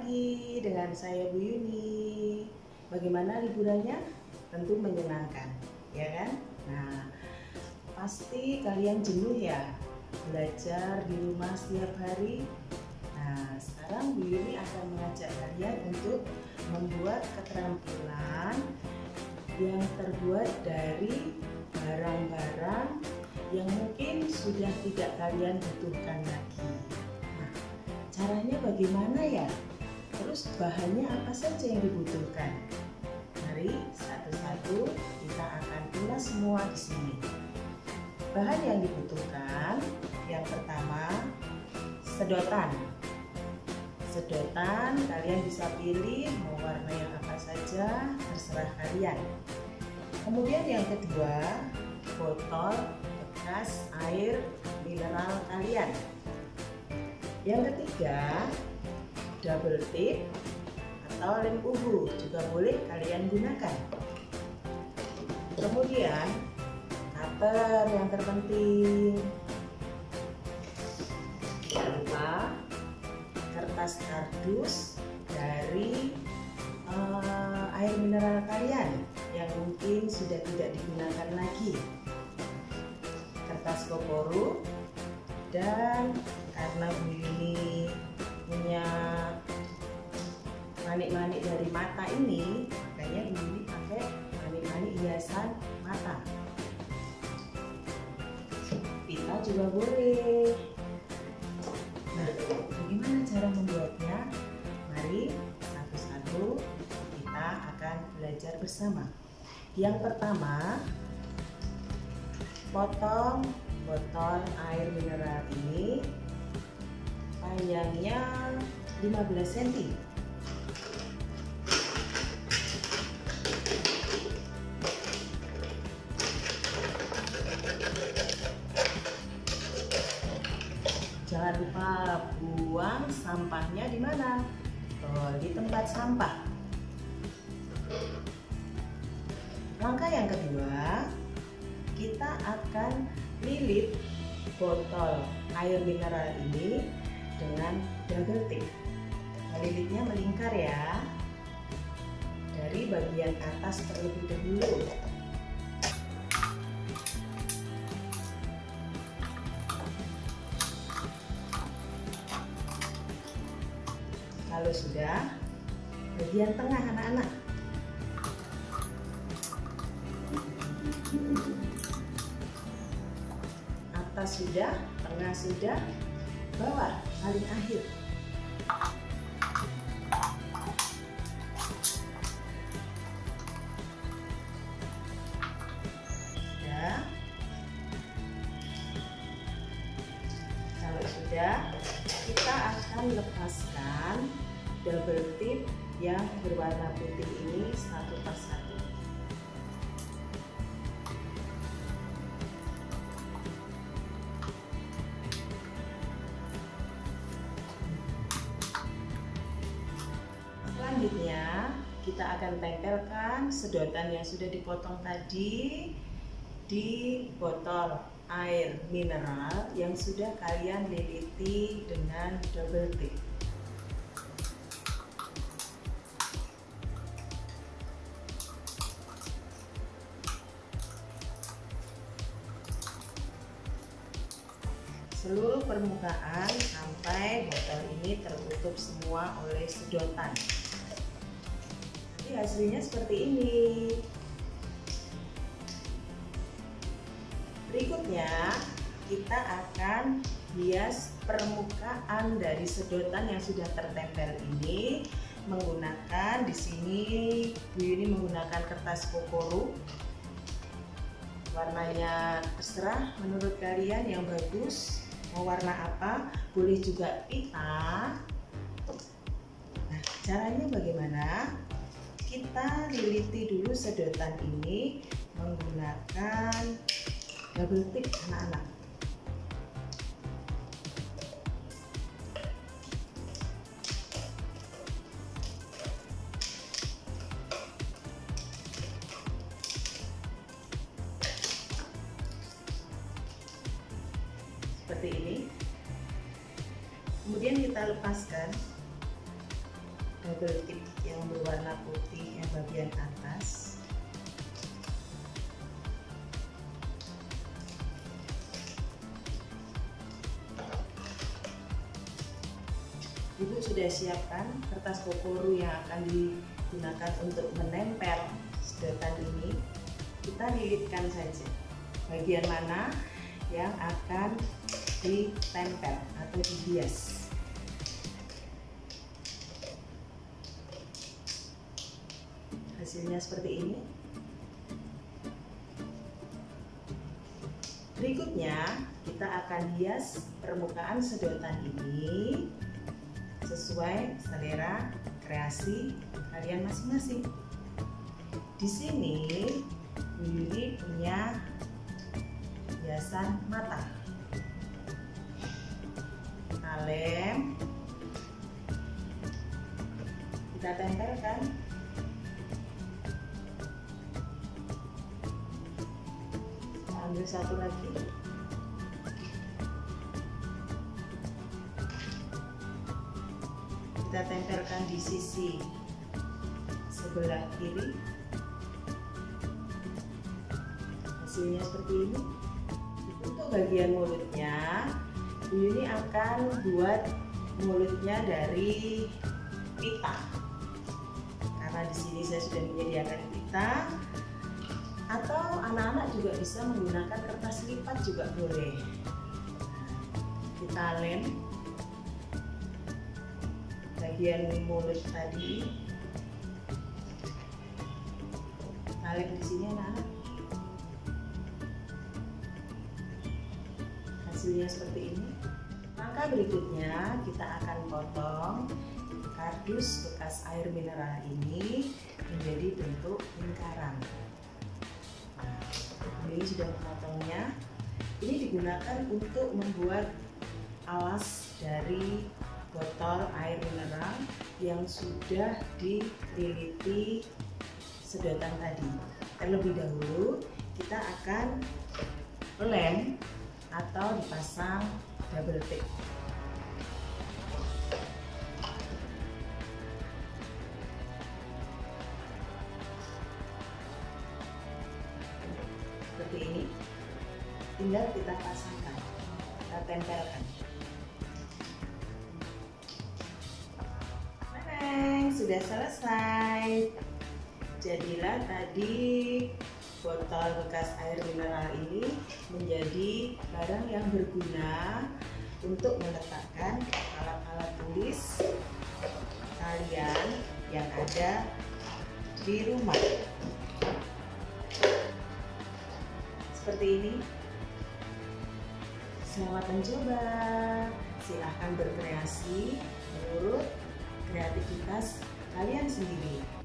lagi dengan saya Bu Yuni. Bagaimana liburannya? Tentu menyenangkan, ya kan? Nah, pasti kalian jenuh ya belajar di rumah setiap hari. Nah, sekarang Bu Yuni akan mengajak kalian untuk membuat keterampilan yang terbuat dari barang-barang yang mungkin sudah tidak kalian butuhkan lagi. Nah, caranya bagaimana ya? Terus bahannya apa saja yang dibutuhkan? Mari satu-satu kita akan ulas semua di sini. Bahan yang dibutuhkan, yang pertama sedotan. Sedotan kalian bisa pilih mau warna yang apa saja, terserah kalian. Kemudian yang kedua, botol bekas air mineral kalian. Yang ketiga, double tip atau lem uhu juga boleh kalian gunakan. Kemudian cutter yang terpenting. Jangan lupa kertas kardus dari air mineral kalian yang mungkin sudah tidak digunakan lagi. Kertas koporu, dan karena Bu Yuni punya manik-manik dari mata ini, makanya Bu Yuni pakai manik-manik hiasan mata. Pita juga boleh. Nah, bagaimana cara membuatnya? Mari satu-satu kita akan belajar bersama. Yang pertama, potong botol air mineral ini panjangnya 15 cm. Jangan lupa buang sampahnya di mana? Oh, di tempat sampah. Langkah yang kedua, kita akan lilit botol air mineral ini dengan double tip. Lilitnya melingkar ya, dari bagian atas terlebih dahulu. Kalau sudah, bagian tengah anak-anak. Atas sudah, tengah sudah, bawah paling akhir. Sudah. Kalau sudah, kita akan lepaskan double tip yang berwarna putih ini satu persatu. Selanjutnya kita akan tempelkan sedotan yang sudah dipotong tadi di botol air mineral yang sudah kalian liliti dengan double tip. Seluruh permukaan sampai botol ini tertutup semua oleh sedotan. Nanti hasilnya seperti ini. Berikutnya kita akan hias permukaan dari sedotan yang sudah tertempel ini menggunakan, di sini Bu Yuni menggunakan kertas koporu. Warnanya terserah menurut kalian yang bagus, mau warna apa, boleh juga pita. Nah, caranya bagaimana? Kita liliti dulu sedotan ini menggunakan double tip anak-anak. Seperti ini. Kemudian kita lepaskan double tip yang berwarna putih yang bagian atas. Ibu sudah siapkan kertas kokoro yang akan digunakan untuk menempel sedotan ini. Kita lilitkan saja bagian mana yang akan ditempel atau dihias. Hasilnya seperti ini. Berikutnya kita akan hias permukaan sedotan ini sesuai selera kreasi kalian masing-masing. Di sini Bu Yuni punya hiasan mata, kalem, kita tempelkan. Ambil satu lagi. Kita tempelkan di sisi sebelah kiri. Hasilnya seperti ini. Untuk bagian mulutnya, Bu Yuni akan buat mulutnya dari pita. Karena di sini saya sudah menyediakan pita. Atau anak-anak juga bisa menggunakan kertas lipat juga boleh. Kita lem bagian mulut tadi. Kita lem di sini anak-anak. Hasilnya seperti ini. Langkah berikutnya kita akan potong kardus bekas air mineral ini menjadi bentuk lingkaran. Ini sudah memotongnya. Ini digunakan untuk membuat alas dari botol air mineral yang sudah dililiti sedotan tadi. Terlebih dahulu kita akan lem atau dipasang double tape. Seperti ini, tinggal kita pasangkan, kita tempelkan. Sudah selesai. Jadilah tadi botol bekas air mineral ini menjadi barang yang berguna untuk meletakkan alat-alat tulis kalian yang ada di rumah. Seperti ini. Selamat mencoba. Silahkan berkreasi menurut kreativitas kalian sendiri.